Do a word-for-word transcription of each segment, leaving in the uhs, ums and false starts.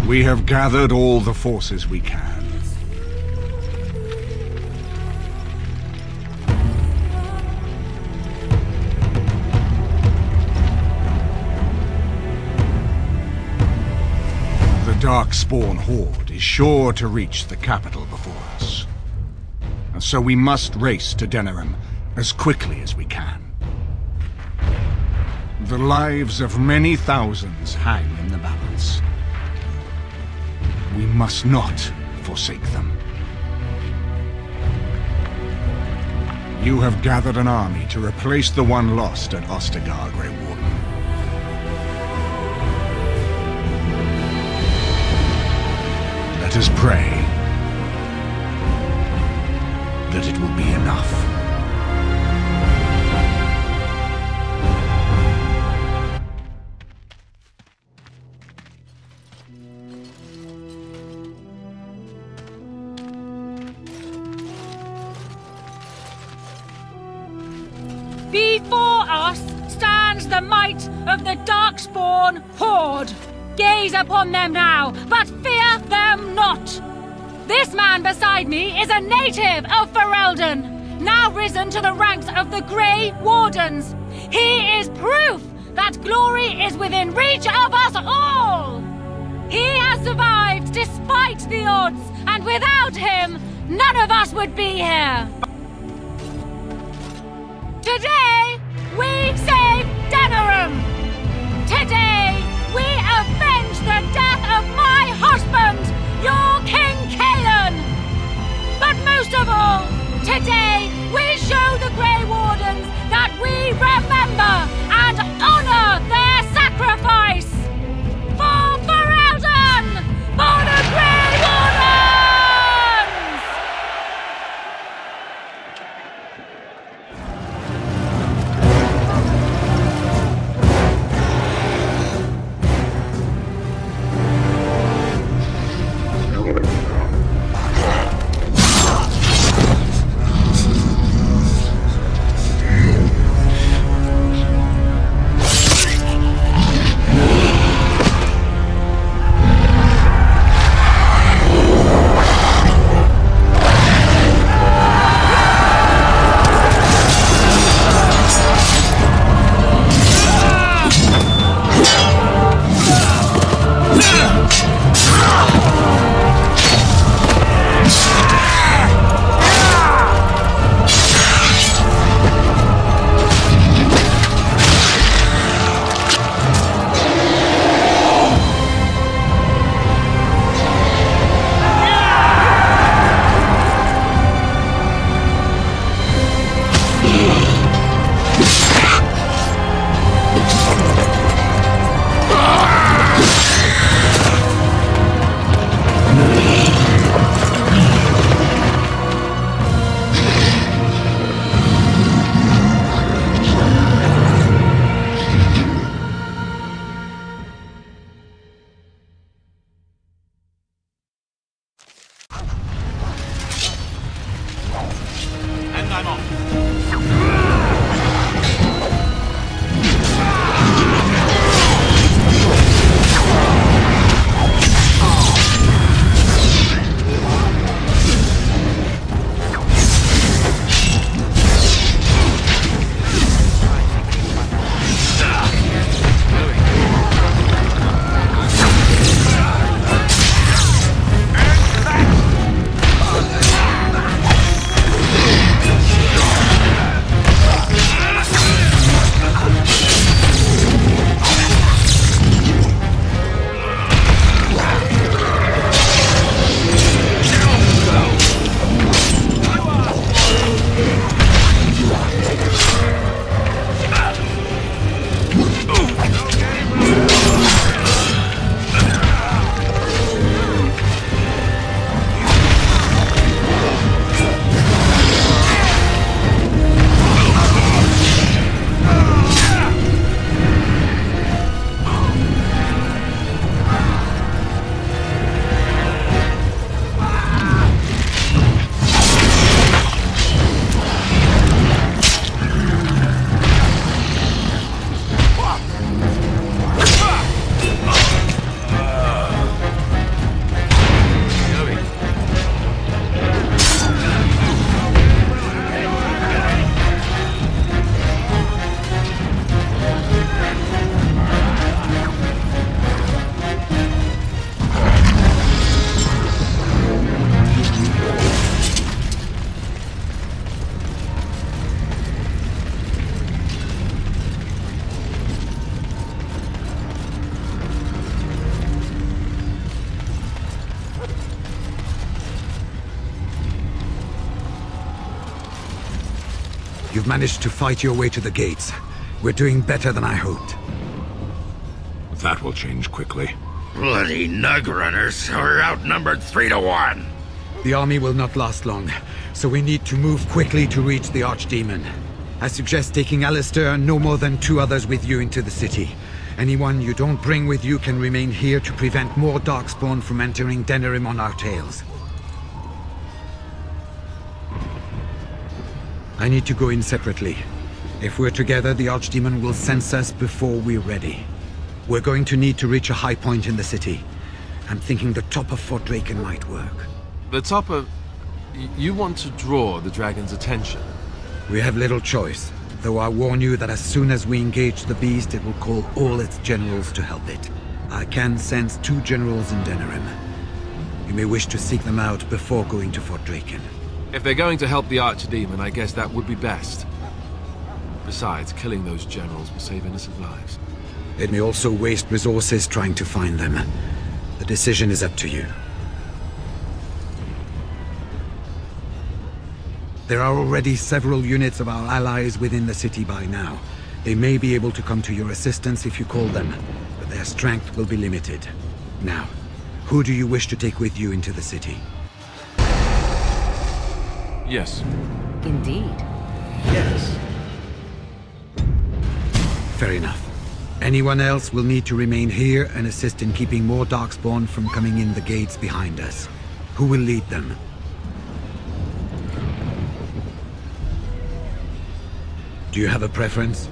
We have gathered all the forces we can. The Darkspawn Horde is sure to reach the capital before us. And so we must race to Denerim as quickly as we can. The lives of many thousands hang in the balance. We must not forsake them. You have gathered an army to replace the one lost at Ostagar, Grey Warden. Let us pray that it will be enough. Before us stands the might of the Darkspawn Horde. Gaze upon them now, but fear them not. This man beside me is a native of Ferelden, now risen to the ranks of the Grey Wardens. He is proof that glory is within reach of us all. He has survived despite the odds, and without him, none of us would be here. Today, we save Denerim! Today, we avenge the death of my husband, your King Kaelan! But most of all, today, we show the Grey Wardens that we remember and honor their sacrifice! For Ferelden! For the Grey Wardens! You've managed to fight your way to the gates. We're doing better than I hoped. That will change quickly. Bloody nug runners. We're outnumbered three to one. The army will not last long, so we need to move quickly to reach the Archdemon. I suggest taking Alistair and no more than two others with you into the city. Anyone you don't bring with you can remain here to prevent more Darkspawn from entering Denerim on our tails. I need to go in separately. If we're together, the Archdemon will sense us before we're ready. We're going to need to reach a high point in the city. I'm thinking the top of Fort Draken might work. The top of... You want to draw the dragon's attention? We have little choice, though I warn you that as soon as we engage the beast, it will call all its generals to help it. I can sense two generals in Denerim. You may wish to seek them out before going to Fort Draken. If they're going to help the Archdemon, I guess that would be best. Besides, killing those generals will save innocent lives. It may also waste resources trying to find them. The decision is up to you. There are already several units of our allies within the city by now. They may be able to come to your assistance if you call them, but their strength will be limited. Now, who do you wish to take with you into the city? Yes. Indeed. Yes. Fair enough. Anyone else will need to remain here and assist in keeping more Darkspawn from coming in the gates behind us. Who will lead them? Do you have a preference?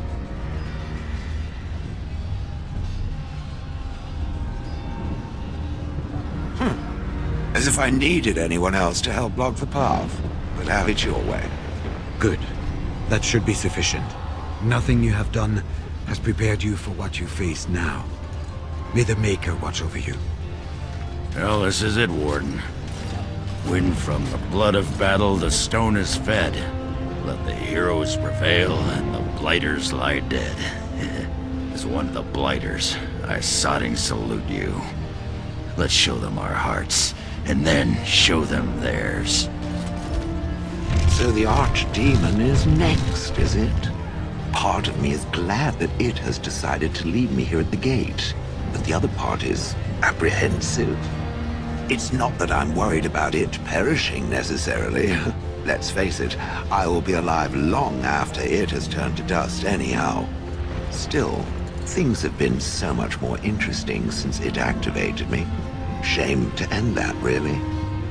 Hmm. As if I needed anyone else to help block the path. But have it your way. Good. That should be sufficient. Nothing you have done has prepared you for what you face now. May the Maker watch over you. Well, this is it, Warden. When from the blood of battle the stone is fed, let the heroes prevail and the blighters lie dead. As one of the blighters, I sodding salute you. Let's show them our hearts, and then show them theirs. So the Archdemon is next, is it? Part of me is glad that it has decided to leave me here at the gate, but the other part is apprehensive. It's not that I'm worried about it perishing necessarily. Let's face it, I will be alive long after it has turned to dust anyhow. Still, things have been so much more interesting since it activated me. Shame to end that, really.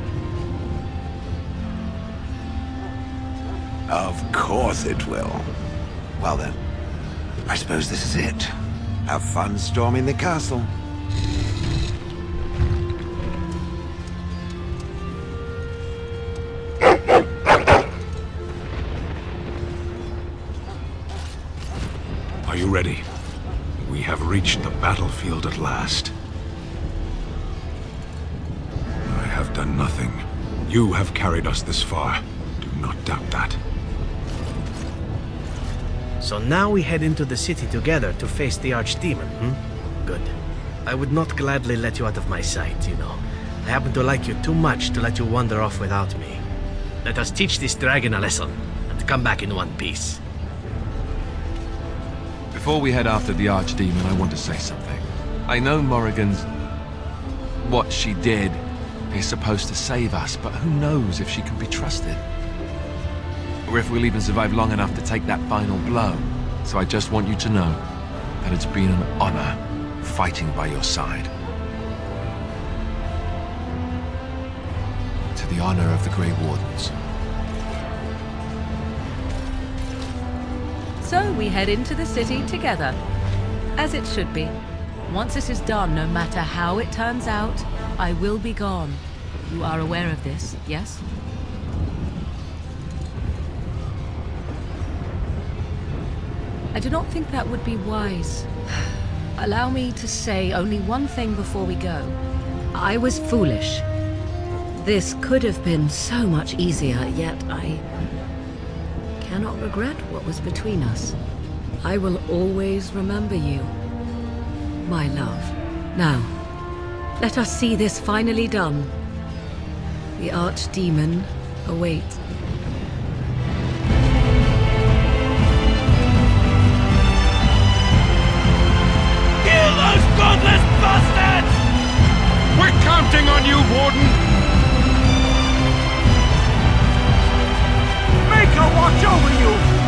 Of course it will. Well then, I suppose this is it. Have fun storming the castle. Are you ready? We have reached the battlefield at last. I have done nothing. You have carried us this far. Do not doubt that. So now we head into the city together to face the Archdemon, hmm? Good. I would not gladly let you out of my sight, you know. I happen to like you too much to let you wander off without me. Let us teach this dragon a lesson, and come back in one piece. Before we head after the Archdemon, I want to say something. I know Morrigan's... what she did is supposed to save us, but who knows if she can be trusted? Or if we'll even survive long enough to take that final blow. So I just want you to know that it's been an honor fighting by your side. To the honor of the Grey Wardens. So we head into the city together. As it should be. Once this is done, no matter how it turns out, I will be gone. You are aware of this, yes? I do not think that would be wise. Allow me to say only one thing before we go. I was foolish. This could have been so much easier, yet I cannot regret what was between us. I will always remember you, my love. Now, let us see this finally done. The Archdemon awaits. bastards! We're counting on you, Warden! Make her watch over you!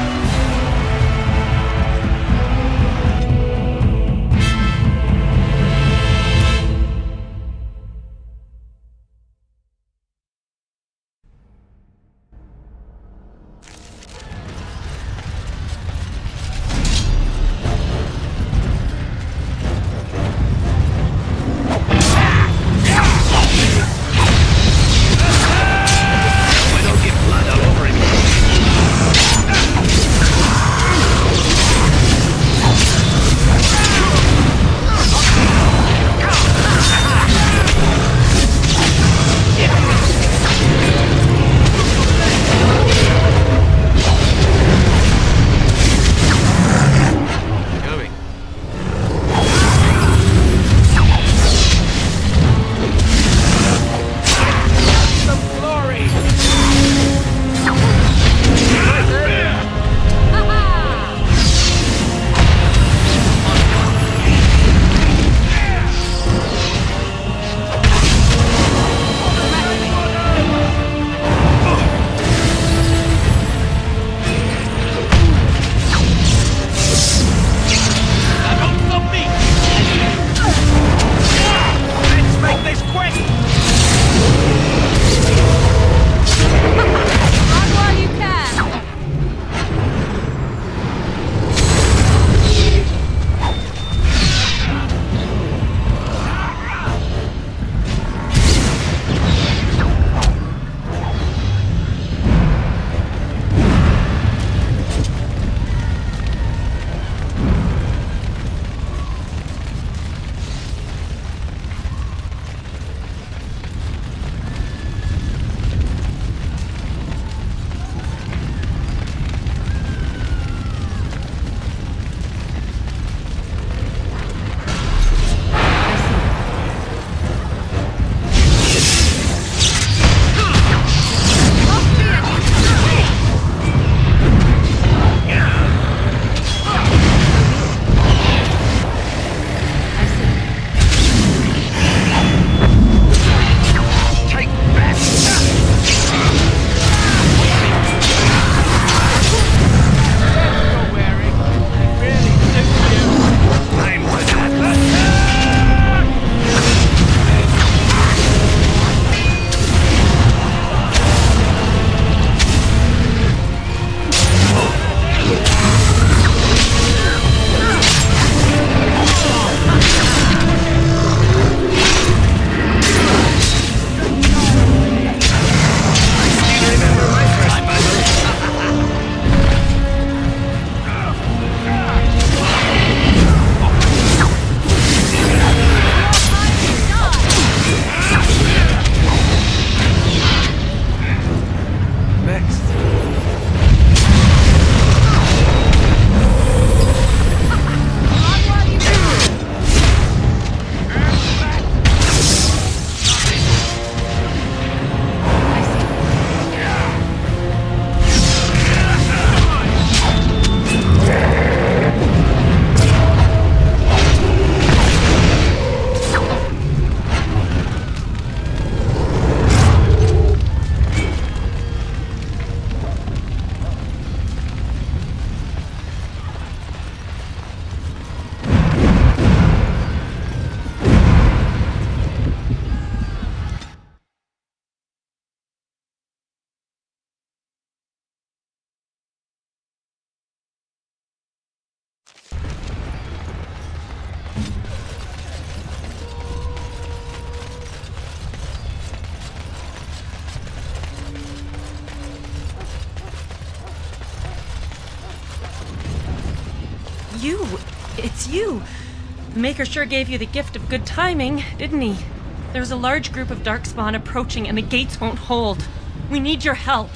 You! It's you! The Maker sure gave you the gift of good timing, didn't he? There's a large group of Darkspawn approaching and the gates won't hold. We need your help.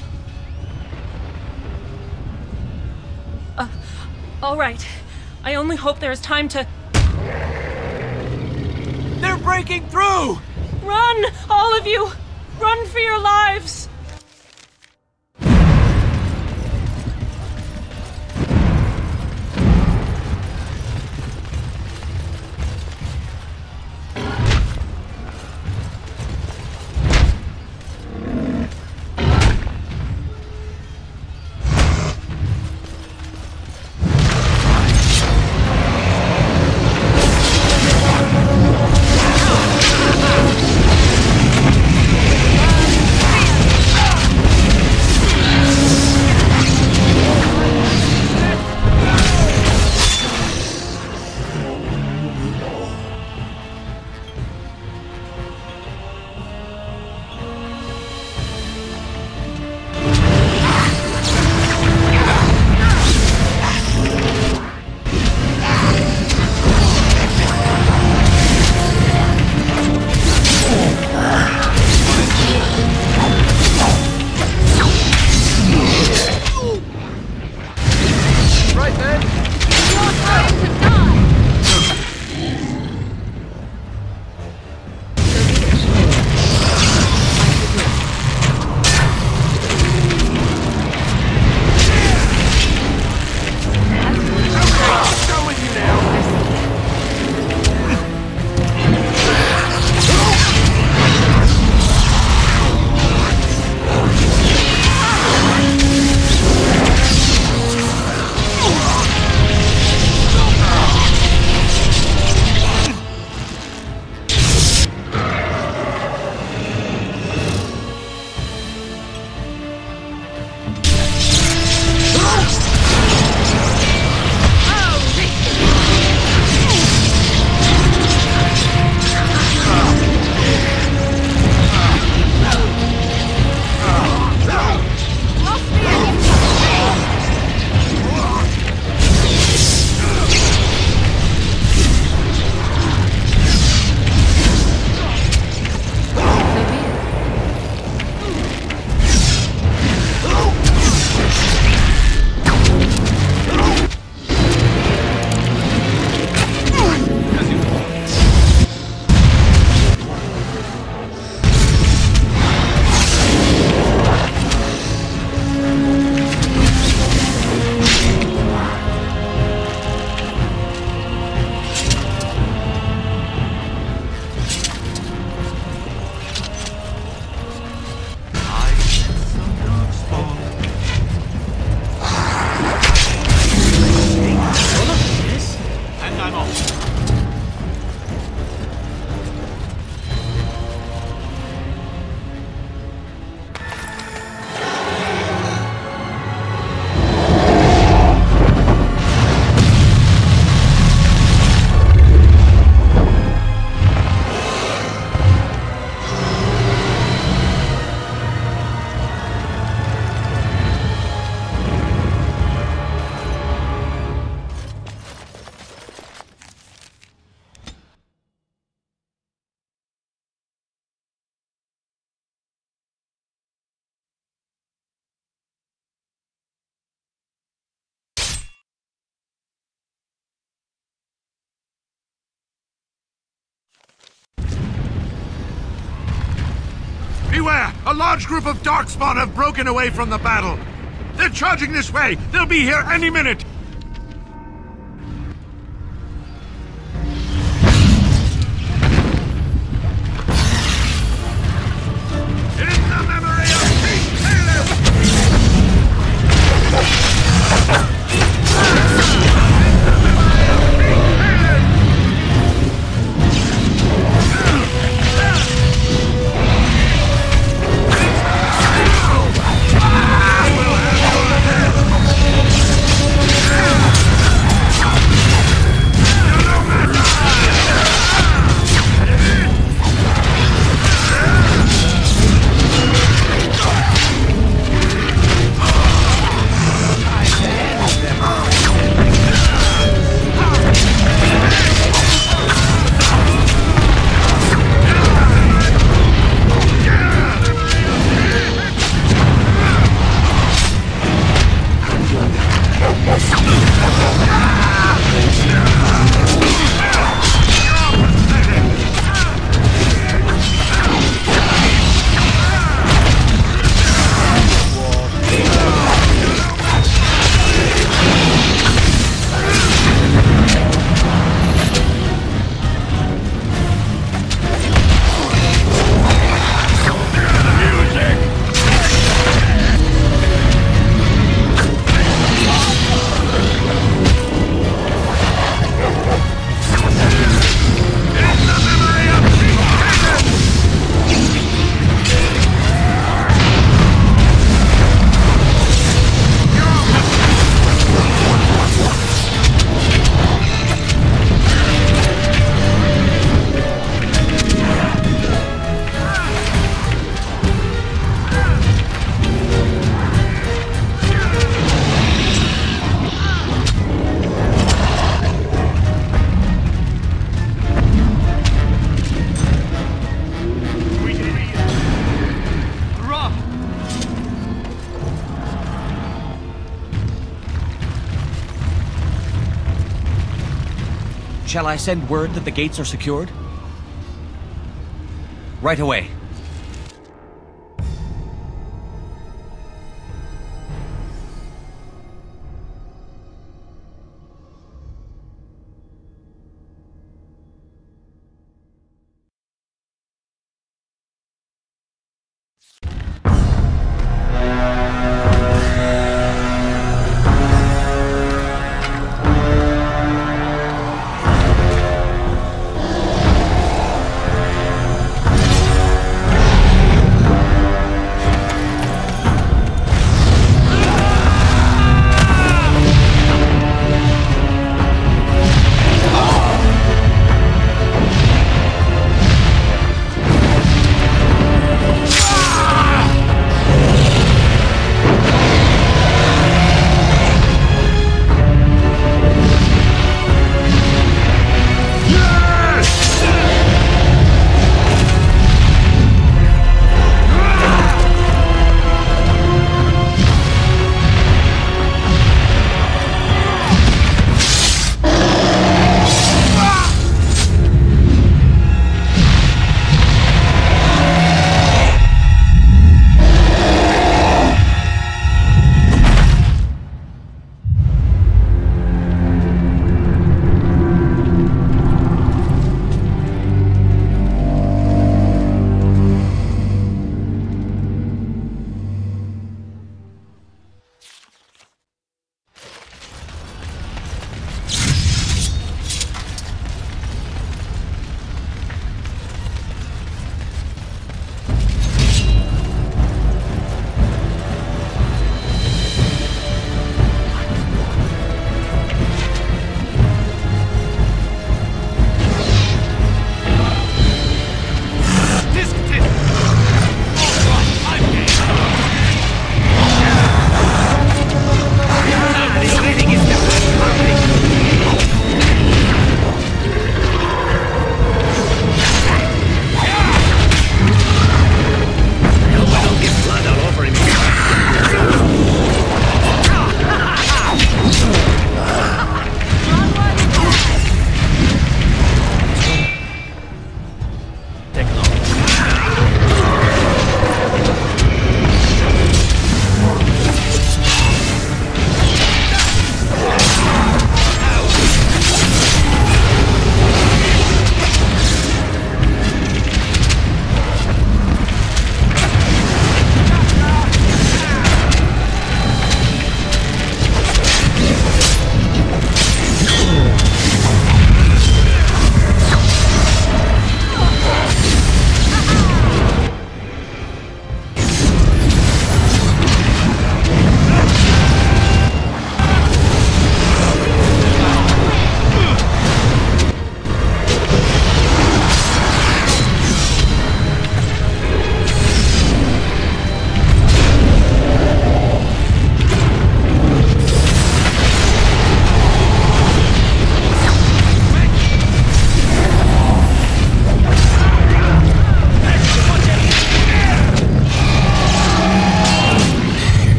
Uh, all right. I only hope there is time to... They're breaking through! Run! All of you! Run for your lives! Beware! A large group of Darkspawn have broken away from the battle! They're charging this way! They'll be here any minute! In the memory of King Caleb! Shall I send word that the gates are secured? Right away.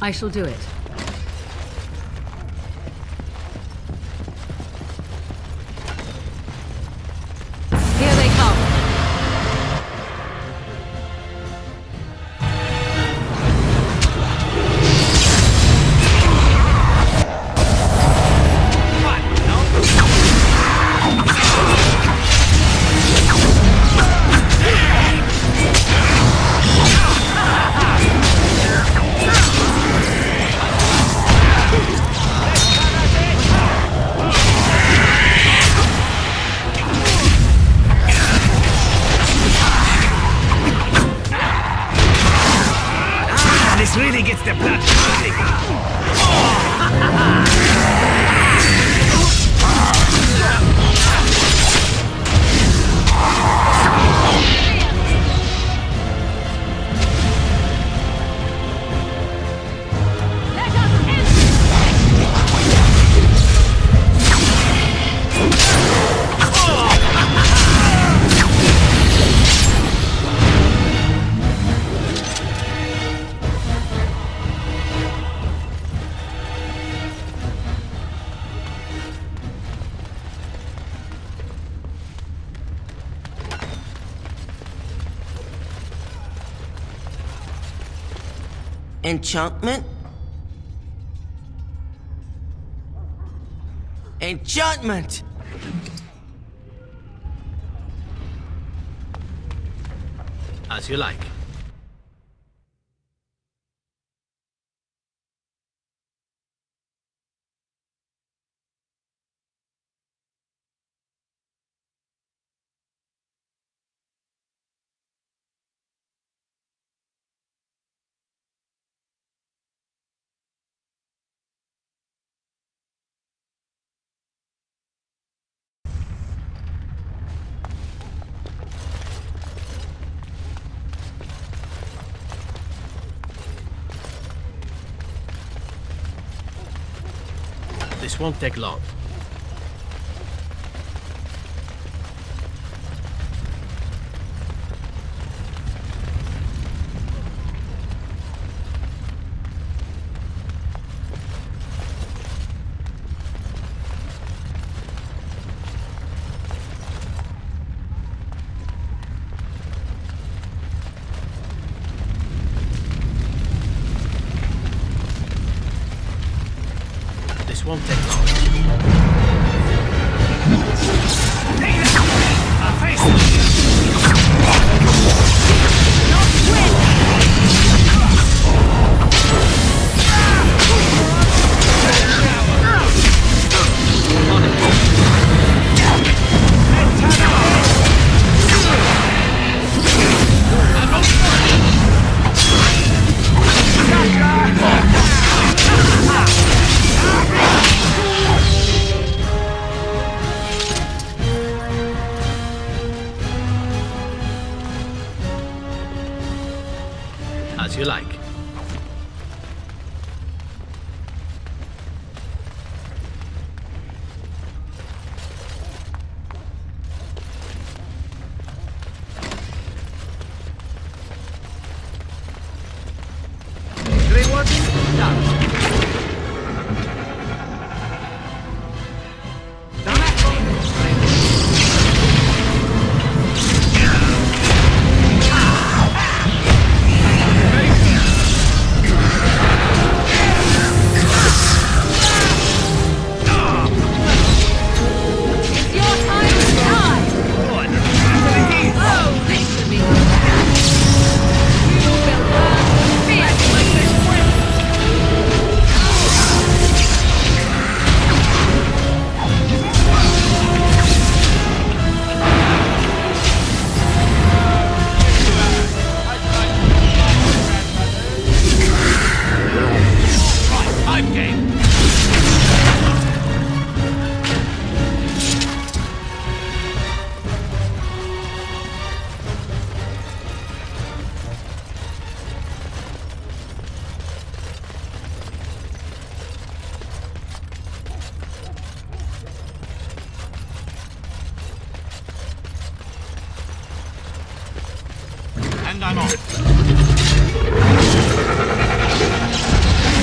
I shall do it. Here they come. This really gets the blood flowing. Enchantment? Enchantment! As you like. This won't take long. This won't take long. Take it! I'll face it! Not win! As you like. Grey Warden, done. And I'm off.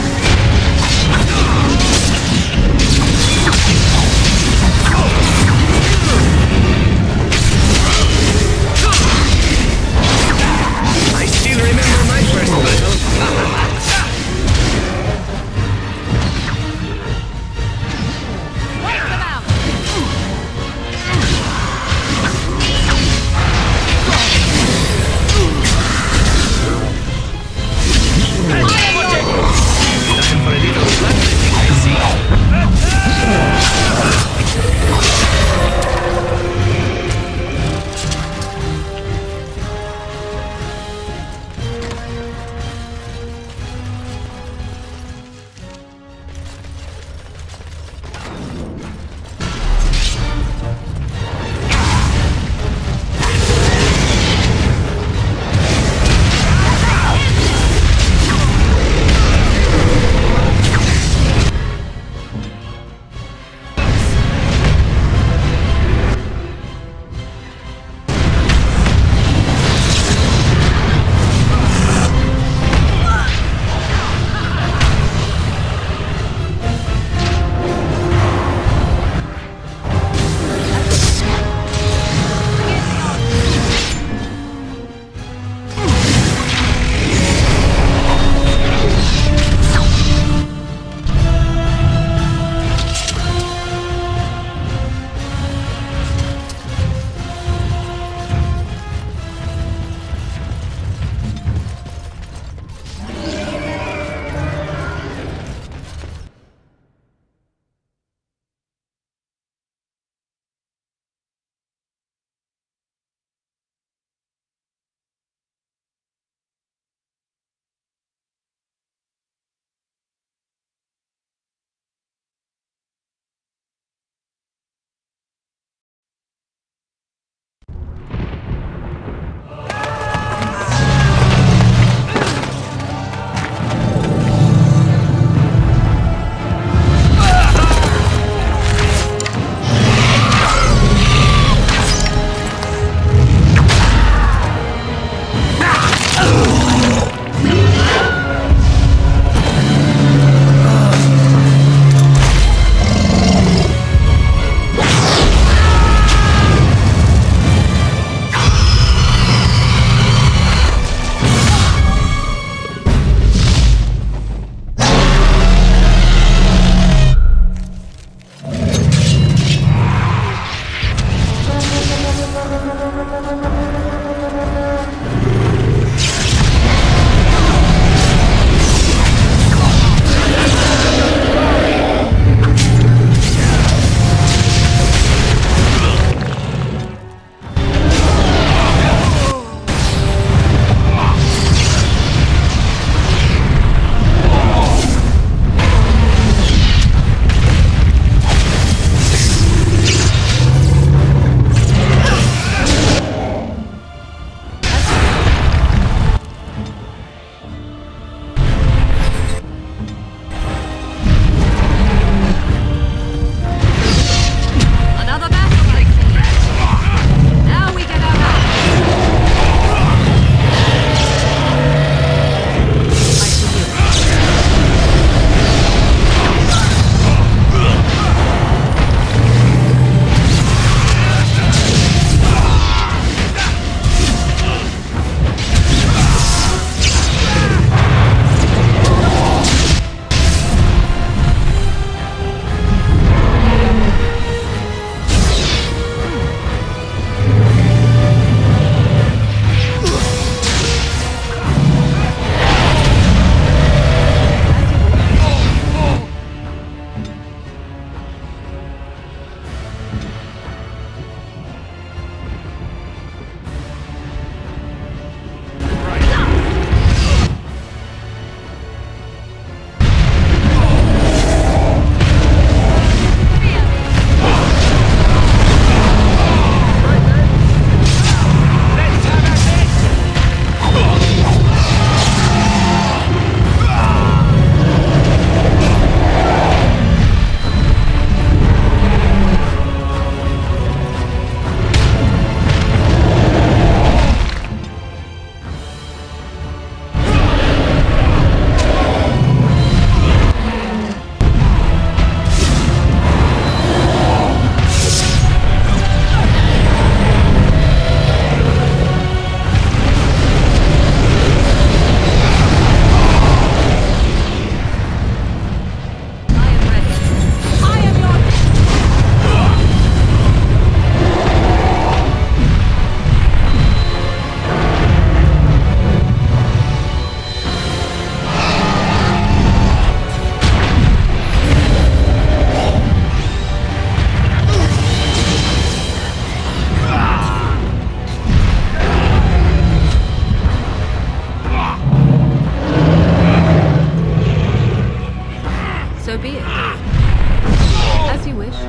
So be it. As you wish.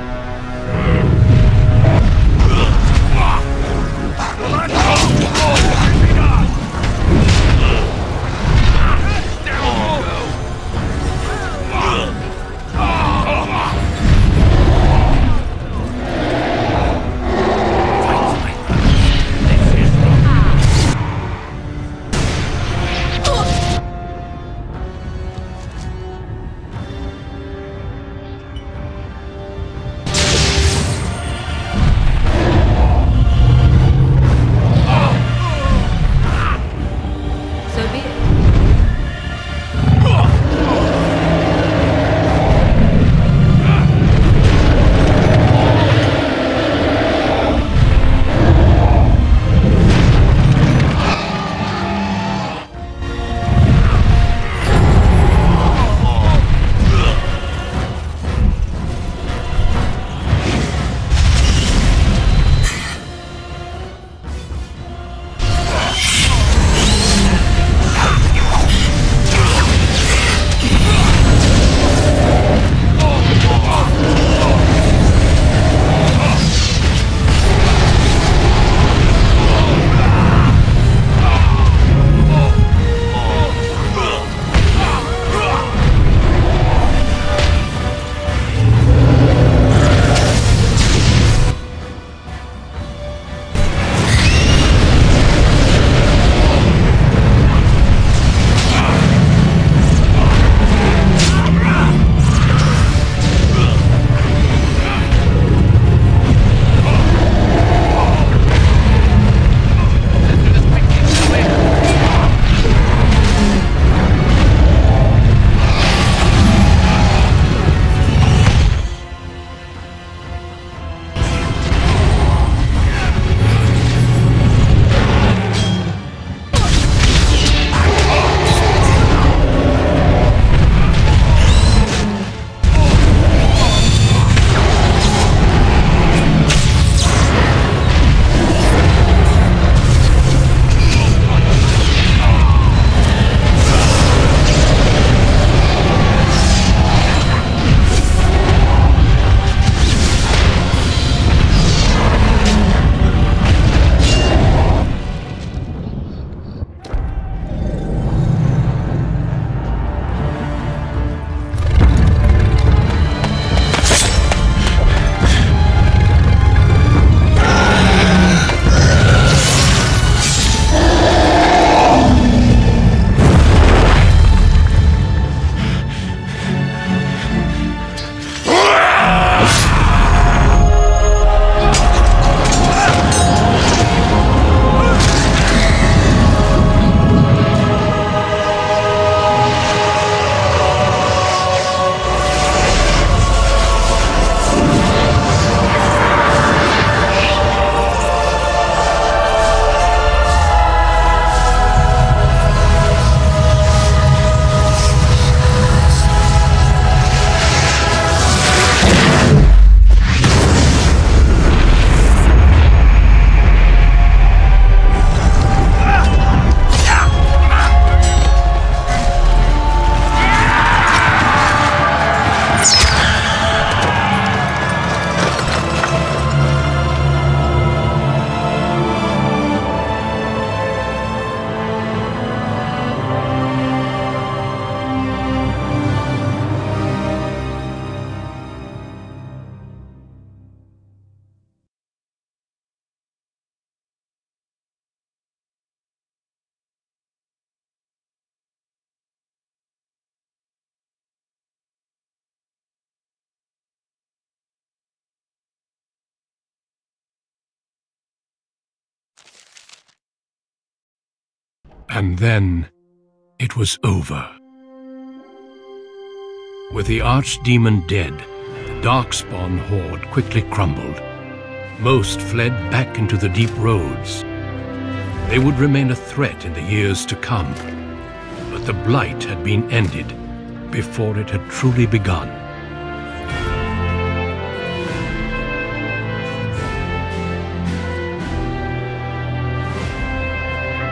And then it was over. With the Archdemon dead, the Darkspawn horde quickly crumbled. Most fled back into the deep roads. They would remain a threat in the years to come, but the Blight had been ended before it had truly begun.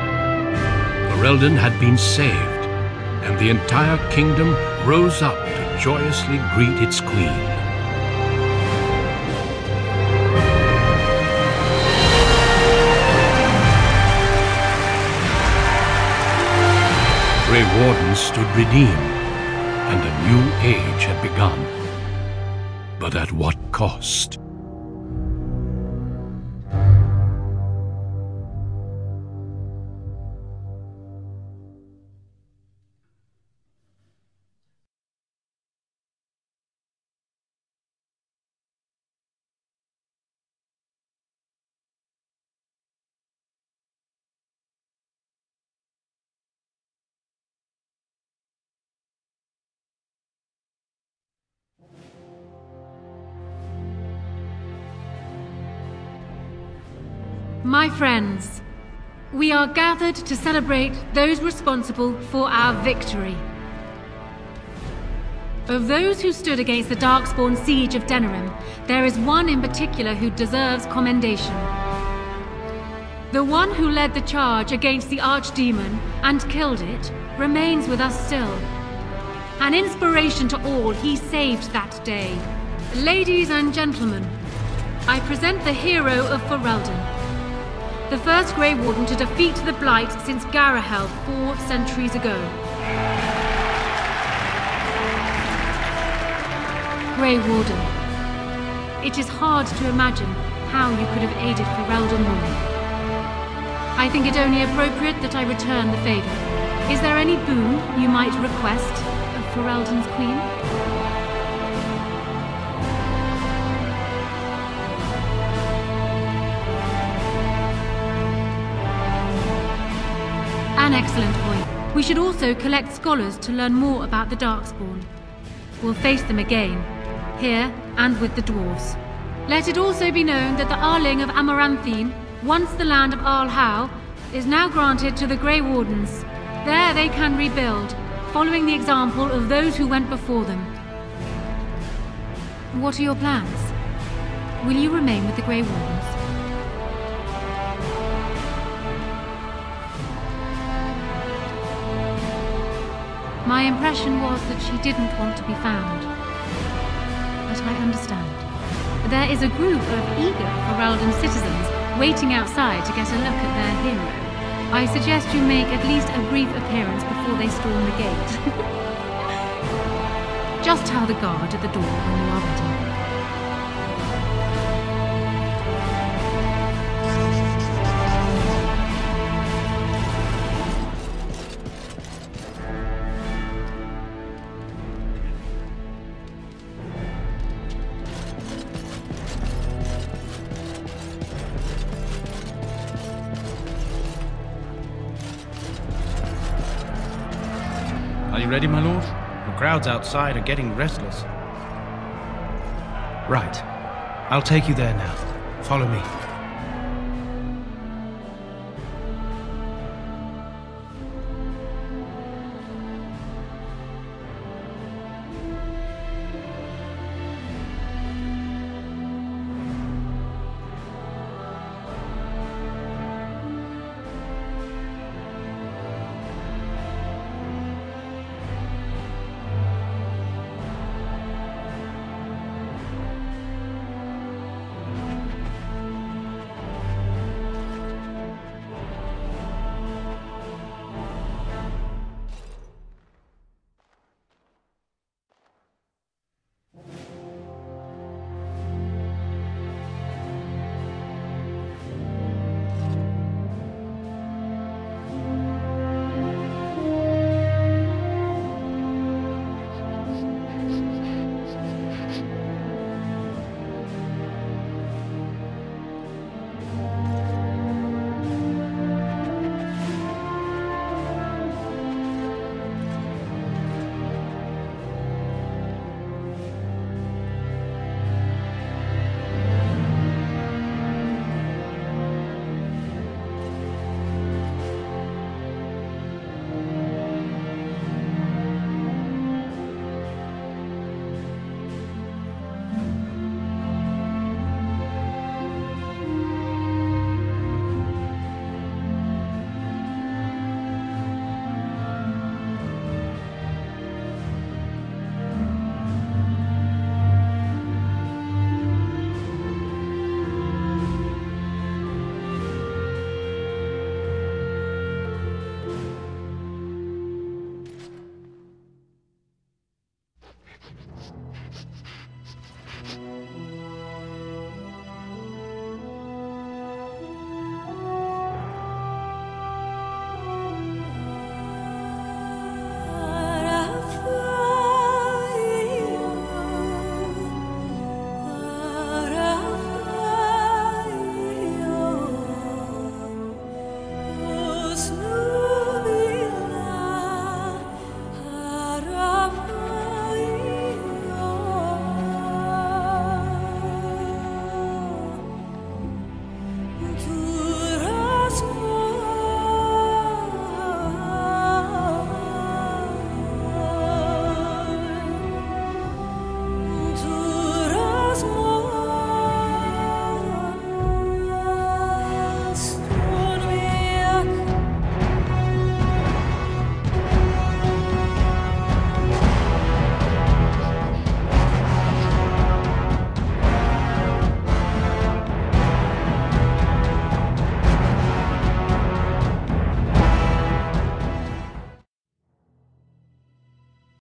Ferelden had been saved, and the entire kingdom rose up to joyously greet its queen. Grey Wardens stood redeemed, and a new age had begun. But at what cost? My friends, we are gathered to celebrate those responsible for our victory. Of those who stood against the Darkspawn siege of Denerim, there is one in particular who deserves commendation. The one who led the charge against the Archdemon and killed it remains with us still. An inspiration to all, he saved that day. Ladies and gentlemen, I present the hero of Ferelden. The first Grey Warden to defeat the Blight since Garahel four centuries ago. Grey Warden, it is hard to imagine how you could have aided Ferelden more. I think it only appropriate that I return the favor. Is there any boon you might request of Ferelden's queen? An excellent point. We should also collect scholars to learn more about the Darkspawn. We'll face them again, here and with the dwarves. Let it also be known that the Arling of Amaranthine, once the land of Arlhow, is now granted to the Grey Wardens. There they can rebuild, following the example of those who went before them. What are your plans? Will you remain with the Grey Wardens? My impression was that she didn't want to be found. But I understand. There is a group of eager Ferelden citizens waiting outside to get a look at their hero. I suggest you make at least a brief appearance before they storm the gate. Just tell the guard at the door when you are ready. Are you ready, my lord? The crowds outside are getting restless. Right. I'll take you there now. Follow me.